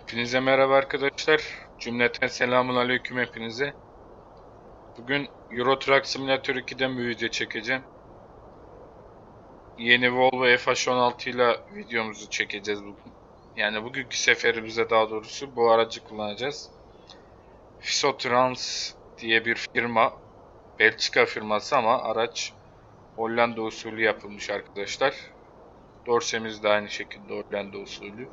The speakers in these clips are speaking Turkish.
Hepinize merhaba arkadaşlar. Cümleten selamun aleyküm hepinize. Bugün Euro Truck Simulator 2'den bir video çekeceğim. Yeni Volvo FH16 ile videomuzu çekeceğiz bugün. Yani bugünkü seferimize daha doğrusu bu aracı kullanacağız. Fisotrans diye bir firma. Belçika firması ama araç Hollanda usulü yapılmış arkadaşlar. Dorsemiz de aynı şekilde Hollanda usulü.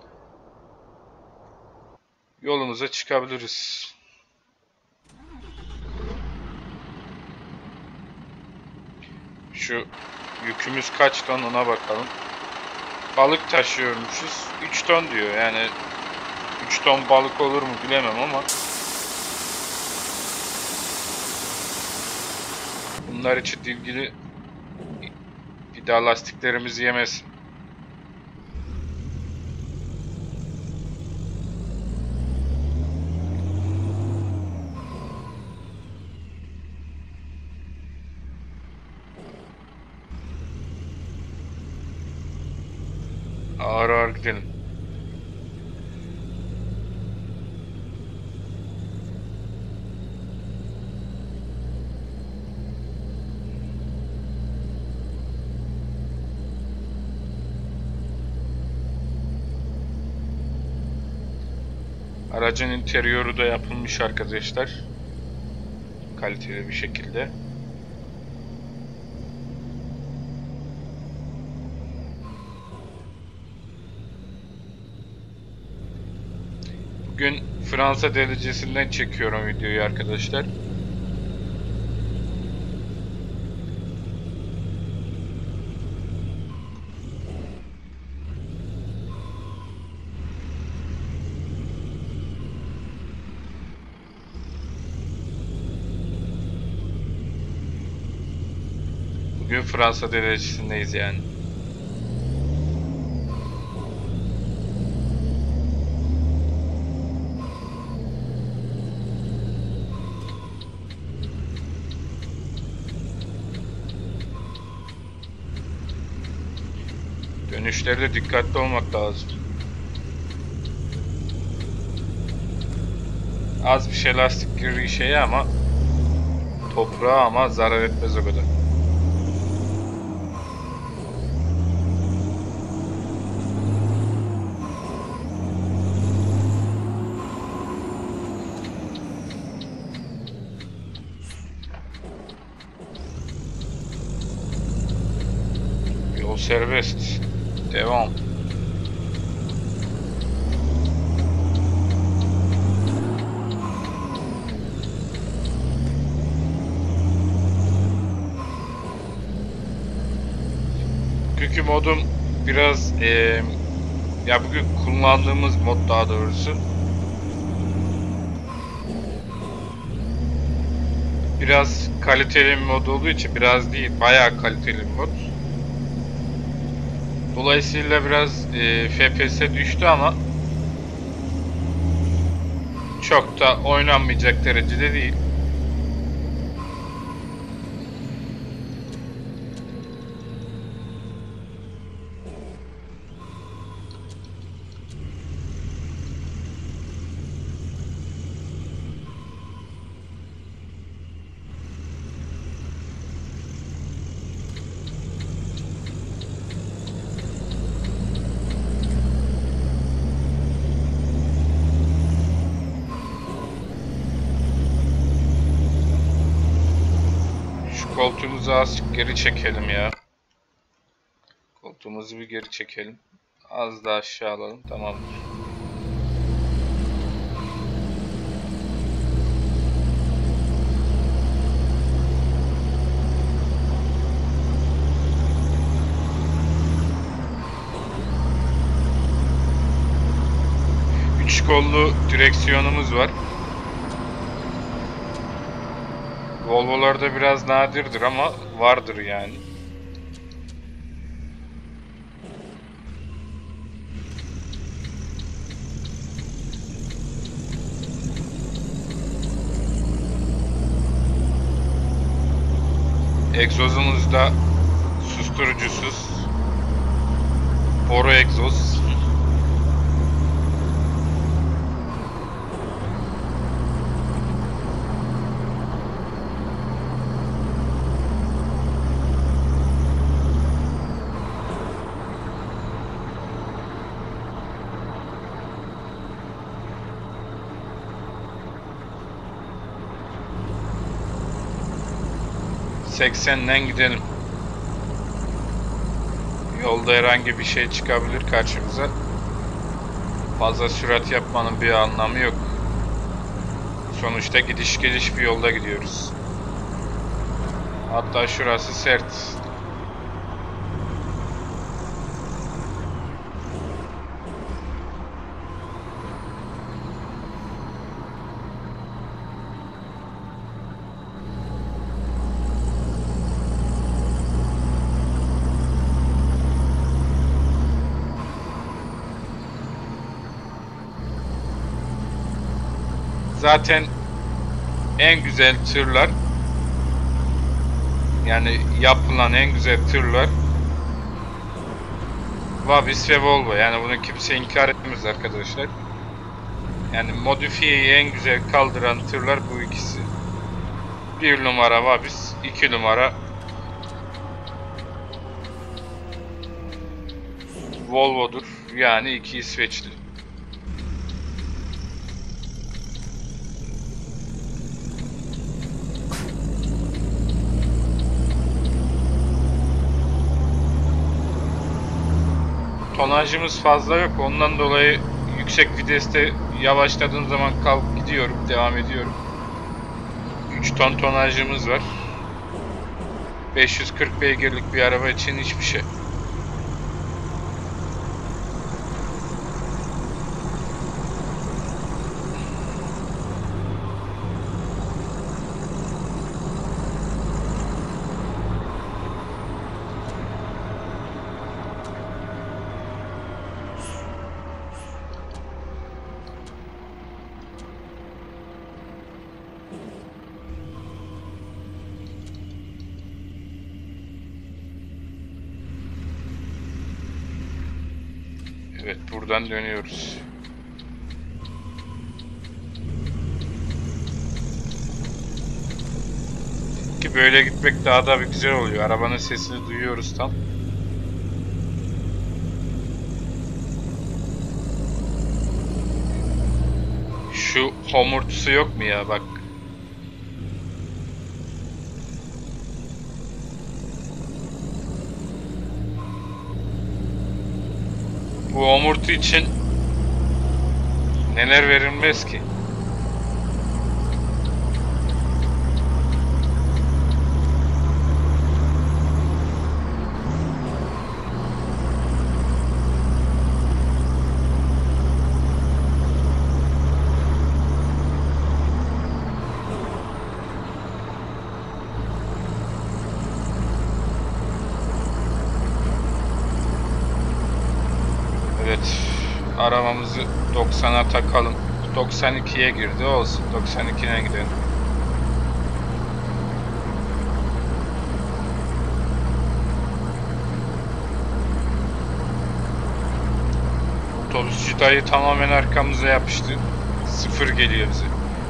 Yolumuza çıkabiliriz. Şu yükümüz kaç ton ona bakalım. Balık taşıyormuşuz. 3 ton diyor. Yani 3 ton balık olur mu bilemem ama bunlar için ilgili bir daha lastiklerimizi yemesin. Ağır ağır gidelim. Aracın interiörü de yapılmış arkadaşlar. Kaliteli bir şekilde. Bugün Fransa derecesinden çekiyorum videoyu arkadaşlar. Bugün Fransa derecesindeyiz yani. Dönüşlerde dikkatli olmak lazım. Az bir şey lastik girdiği şeye ama toprağa ama zarar etmez o kadar. Yol serbest. Devam. Bugünkü modum biraz ya bugün kullandığımız mod daha doğrusu biraz kaliteli bir mod olduğu için biraz değil bayağı kaliteli bir mod. Dolayısıyla biraz FPS düştü ama çok da oynanmayacak derecede değil. Koltuğumuzu azıcık geri çekelim ya. Koltuğumuzu bir geri çekelim. Az daha aşağı alalım. Tamamdır. Üç kollu direksiyonumuz var. Volvo'larda biraz nadirdir ama vardır yani. Egzozumuz da susturucusuz. Poro egzoz. 80'den gidelim. Yolda herhangi bir şey çıkabilir karşımıza. Fazla sürat yapmanın bir anlamı yok. Sonuçta gidiş geliş bir yolda gidiyoruz. Hatta şurası sert. Zaten en güzel tırlar, yani yapılan en güzel tırlar Vabis ve Volvo. Yani bunu kimse inkar etmez arkadaşlar. Yani modifiyeyi en güzel kaldıran tırlar bu ikisi. 1 numara Vabis, 2 numara Volvo'dur. Yani 2 İsveçli. Tonajımız fazla yok. Ondan dolayı yüksek viteste yavaşladığım zaman kalkıp gidiyorum, devam ediyorum. 3 ton tonajımız var. 540 beygirlik bir araba için hiçbir şey. Evet, buradan dönüyoruz. Ki böyle gitmek daha da bir güzel oluyor. Arabanın sesini duyuyoruz tam. Şu homurtusu yok mu ya, bak. Bu homurtu için neler verilmez ki? Evet, arabamızı 90'a takalım. 92'ye girdi, olsun. 92'ye gidelim. Otobüsçü dayı tamamen arkamıza yapıştı. Sıfır geliyor bize.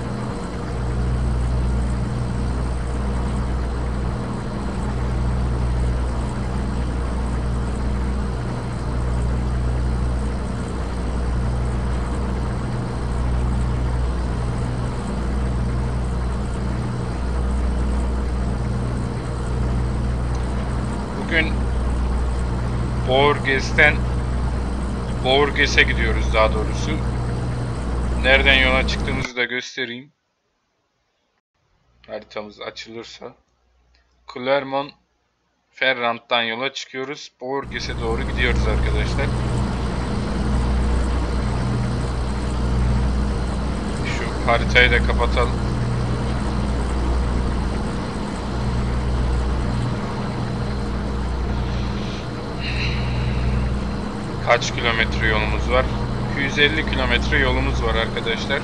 Bugün Bourges'e gidiyoruz daha doğrusu. Nereden yola çıktığımızı da göstereyim. Haritamız açılırsa. Clermont-Ferrand'dan yola çıkıyoruz. Bourges'e doğru gidiyoruz arkadaşlar. Şu haritayı da kapatalım. Kaç kilometre yolumuz var? 250 kilometre yolumuz var arkadaşlar.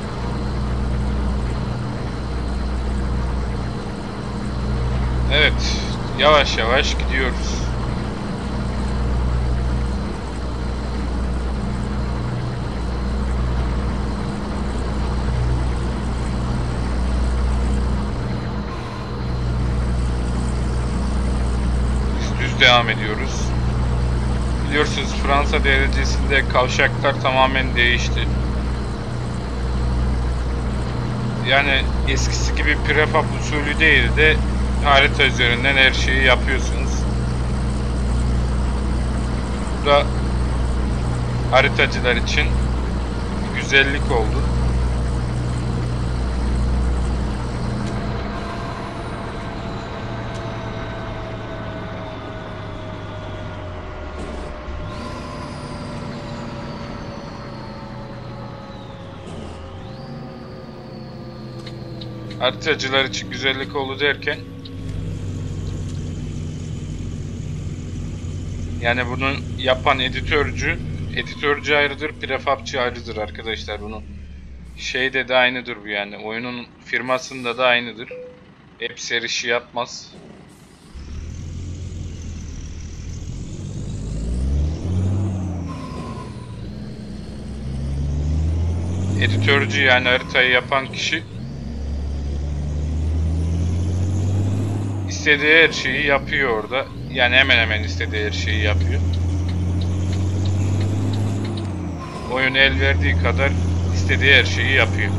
Evet, yavaş yavaş gidiyoruz. Düz devam ediyoruz. Biliyorsunuz Fransa derecesinde kavşaklar tamamen değişti. Yani eskisi gibi prefab usulü değil de harita üzerinden her şeyi yapıyorsunuz. Bu da haritacılar için bir güzellik oldu. Haritacılar için güzellik oldu derken, yani bunu yapan editörcü ayrıdır, prefabçı ayrıdır arkadaşlar. Bunun şeyde de aynıdır bu, yani oyunun firmasında da aynıdır. Hepsi her işi yapmaz. Editörcü, yani haritayı yapan kişi istediği her şeyi yapıyor orada. Yani hemen hemen istediği her şeyi yapıyor. Oyun el verdiği kadar istediği her şeyi yapıyor.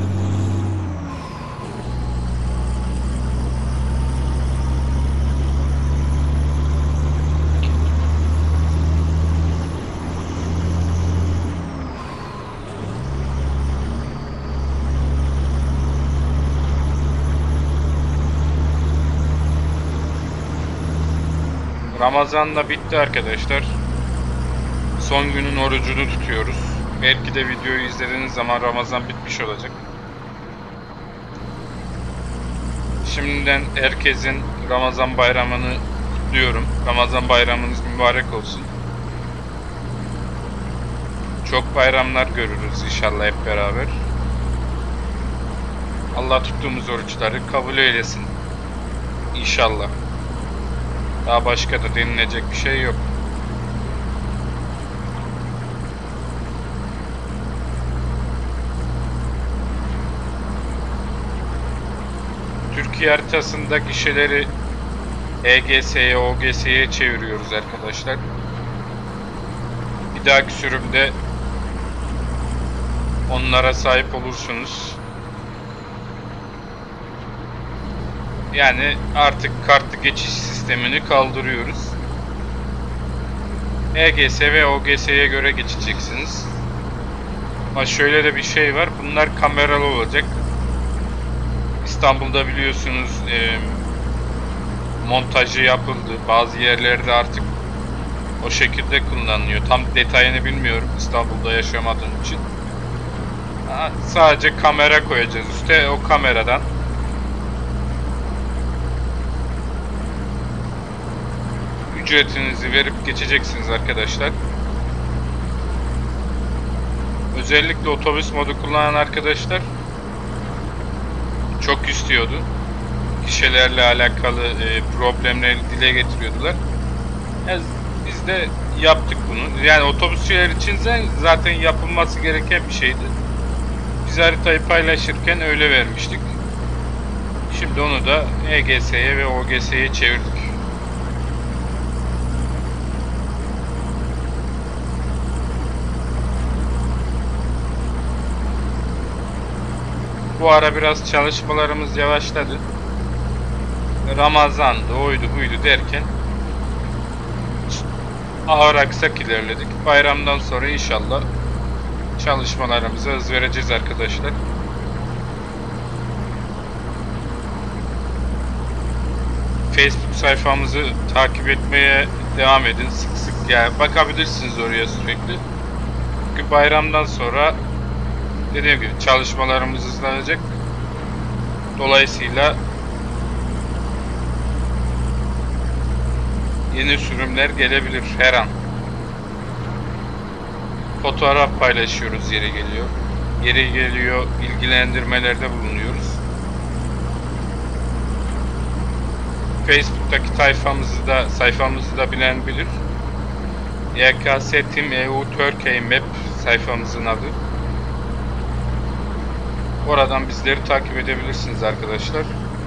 Ramazan da bitti arkadaşlar. Son günün orucunu tutuyoruz. Belki de videoyu izlediğiniz zaman Ramazan bitmiş olacak. Şimdiden herkesin Ramazan bayramını kutluyorum. Ramazan bayramınız mübarek olsun. Çok bayramlar görürüz inşallah hep beraber. Allah tuttuğumuz oruçları kabul eylesin. İnşallah. Daha başka da denilecek bir şey yok. Türkiye haritasında gişeleri EGS'ye, OGS'ye çeviriyoruz arkadaşlar. Bir dahaki sürümde onlara sahip olursunuz. Yani artık kartlı geçiş sistemini kaldırıyoruz. EGS ve OGS'ye göre geçeceksiniz. Ama şöyle de bir şey var. Bunlar kameralı olacak. İstanbul'da biliyorsunuz montajı yapıldı. Bazı yerlerde artık o şekilde kullanılıyor. Tam detayını bilmiyorum İstanbul'da yaşamadığım için. Sadece kamera koyacağız üstte. O kameradan ücretinizi verip geçeceksiniz arkadaşlar. Özellikle otobüs modu kullanan arkadaşlar çok istiyordu. Gişelerle alakalı problemleri dile getiriyordular. Yani biz de yaptık bunu. Yani otobüsçüler için zaten yapılması gereken bir şeydi. Biz haritayı paylaşırken öyle vermiştik. Şimdi onu da EGS'ye ve OGS'ye çevirdik. Bu ara biraz çalışmalarımız yavaşladı. Ramazan'dı, oydu buydu derken ağır aksak ilerledik. Bayramdan sonra inşallah çalışmalarımıza hız vereceğiz arkadaşlar. Facebook sayfamızı takip etmeye devam edin. Sık sık yani bakabilirsiniz oraya sürekli. Çünkü bayramdan sonra dediğim gibi çalışmalarımız hızlanacak. Dolayısıyla yeni sürümler gelebilir her an. Fotoğraf paylaşıyoruz yeri geliyor. Yeri geliyor bilgilendirmelerde bulunuyoruz. Facebook'taki sayfamızı da bilen bilir. YKS Team EU Turkey Map sayfamızın adı. Oradan bizleri takip edebilirsiniz arkadaşlar.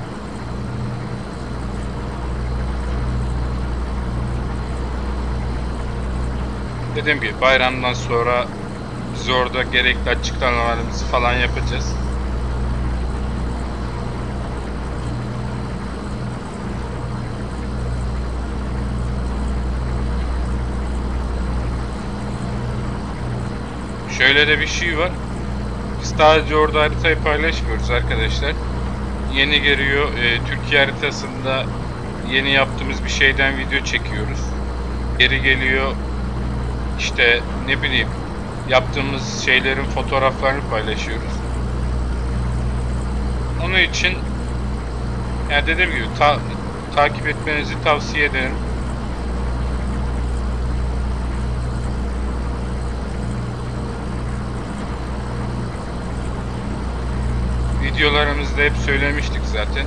Dediğim gibi bayramdan sonra biz orada gerekli açıklamalarımızı falan yapacağız. Şöyle de bir şey var. Biz sadece orada haritayı paylaşmıyoruz arkadaşlar. Yeni geliyor. Türkiye haritasında yeni yaptığımız bir şeyden video çekiyoruz. Geri geliyor. İşte ne bileyim, yaptığımız şeylerin fotoğraflarını paylaşıyoruz. Onun için yani dediğim gibi takip etmenizi tavsiye ederim. Videolarımızda hep söylemiştik zaten.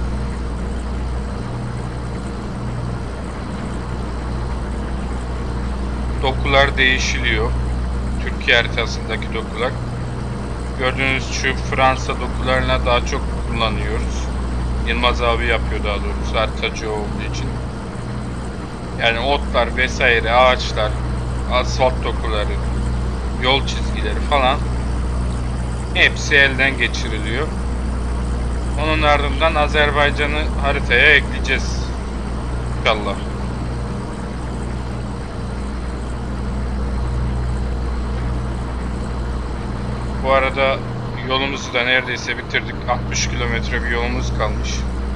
Dokular değişiliyor. Türkiye haritasındaki dokular. Gördüğünüz şu Fransa dokularına daha çok kullanıyoruz. Yılmaz abi yapıyor daha doğrusu, haritacı olduğu için. Yani otlar vesaire, ağaçlar, asfalt dokuları, yol çizgileri falan hepsi elden geçiriliyor. Onun ardından Azerbaycan'ı haritaya ekleyeceğiz inşallah. Bu arada yolumuzu da neredeyse bitirdik. 60 kilometre bir yolumuz kalmış.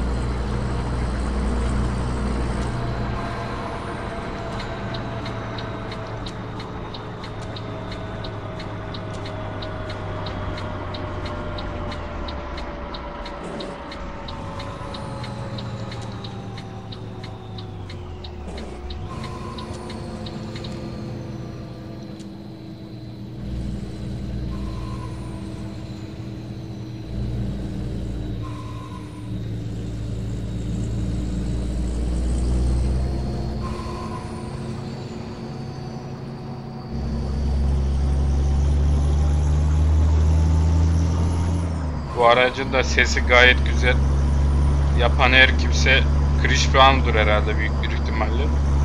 Bu aracın da sesi gayet güzel. Yapan her kimse Chris Brown'dur herhalde, büyük bir ihtimalle.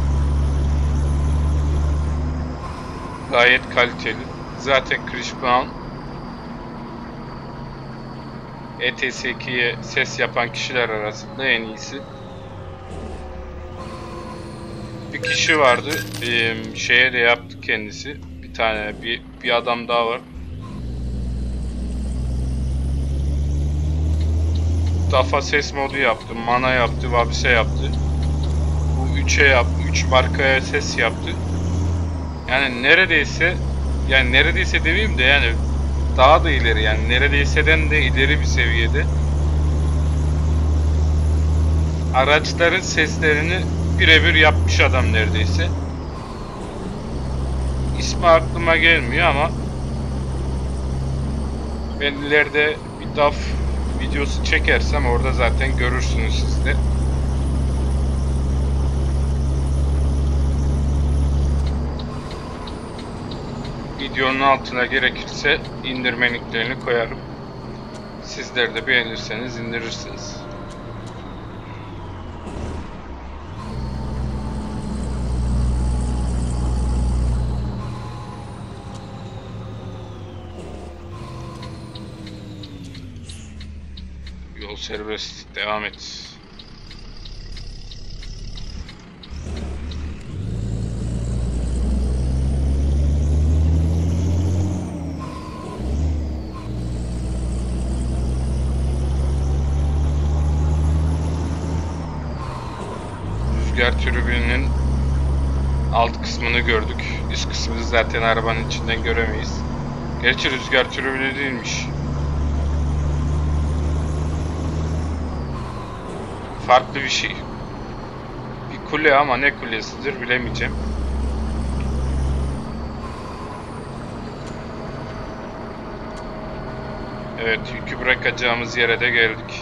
Gayet kaliteli. Zaten Chris Brown ETS2'ye ses yapan kişiler arasında en iyisi. Bir kişi vardı. Şeye de yaptı kendisi. Bir tane bir adam daha var. DAF'a ses modu yaptı, Mana yaptı, Vabise yaptı. Bu 3'e yaptı, 3 markaya ses yaptı. Yani neredeyse demeyeyim de yani daha da ileri, yani neredeyseden de ileri bir seviyede. Araçların seslerini birebir yapmış adam neredeyse. İsmi aklıma gelmiyor ama ben ileride bir DAF videosu çekersem orada zaten görürsünüz siz de. Videonun altına gerekirse indirme linklerini koyarım. Sizler de beğenirseniz indirirsiniz. Yol serbest, devam et. Rüzgar türbininin alt kısmını gördük. Üst kısmını zaten arabanın içinden göremeyiz. Gerçi rüzgar türbini değilmiş. Farklı bir şey. Bir kule ama ne kulesidir bilemeyeceğim. Evet, yükü bırakacağımız yere de geldik.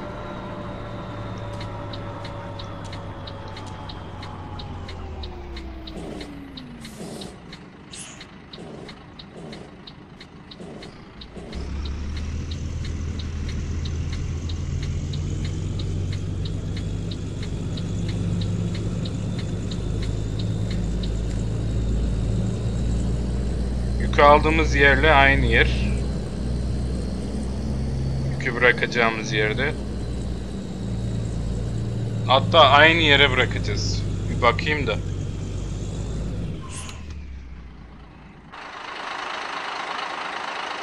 Yükü aldığımız yerle aynı yer. Yükü bırakacağımız yerde. Hatta aynı yere bırakacağız. Bir bakayım da.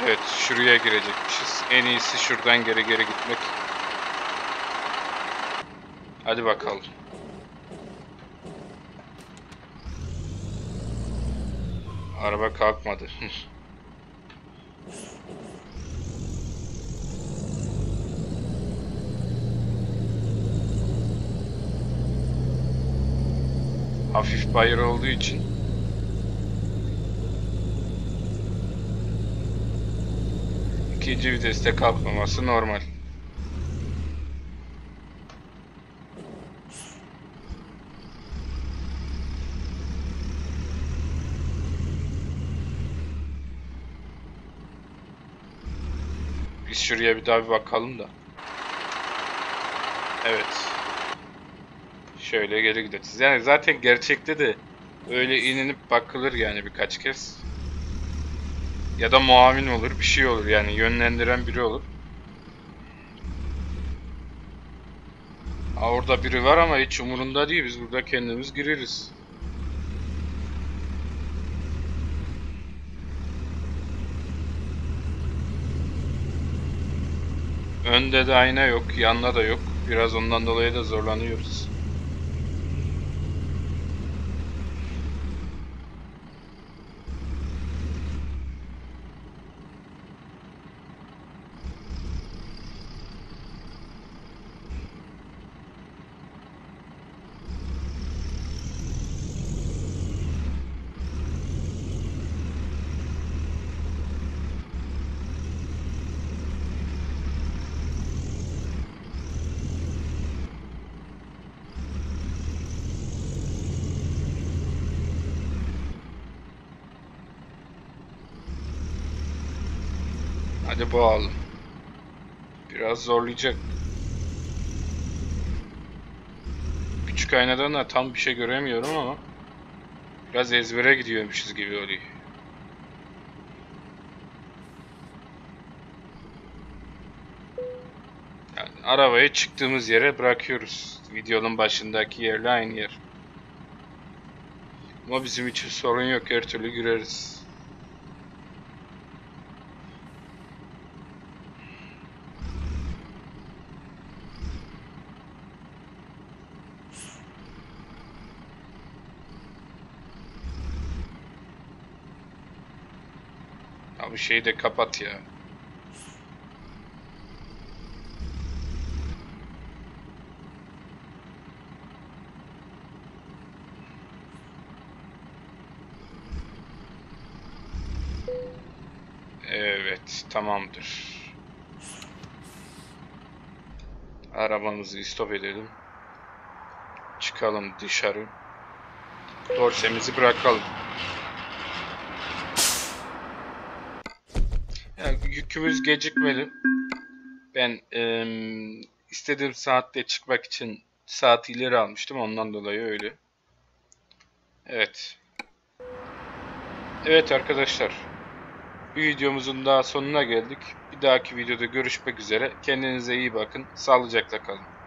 Evet, şuraya girecekmişiz. En iyisi şuradan geri gitmek. Hadi bakalım. Araba kalkmadı. Hafif bayır olduğu için ikinci viteste kalkmaması normal. Biz şuraya bir daha bir bakalım da. Evet. Şöyle geri gideceğiz. Yani zaten gerçekte de öyle inilip bakılır yani birkaç kez. Ya da muavin olur, bir şey olur yani yönlendiren biri olur. Orada biri var ama hiç umurunda değil. Biz burada kendimiz gireriz. Önde de ayna yok, yanında da yok. Biraz ondan dolayı da zorlanıyoruz. Hadi boğalım. Biraz zorlayacak. Küçük aynadan da tam bir şey göremiyorum ama biraz ezbere gidiyormuşuz gibi oluyor. Yani arabayı çıktığımız yere bırakıyoruz. Videonun başındaki yerle aynı yer. Ama bizim için sorun yok, her türlü gireriz. Abi şeyi de kapat ya. Evet, tamamdır. Arabamızı stop edelim. Çıkalım dışarı. Dorsemizi bırakalım. Yani yükümüz gecikmeli. Ben istediğim saatte çıkmak için saat ileri almıştım. Ondan dolayı öyle. Evet. Evet arkadaşlar. Bir videomuzun daha sonuna geldik. Bir dahaki videoda görüşmek üzere. Kendinize iyi bakın. Sağlıcakla kalın.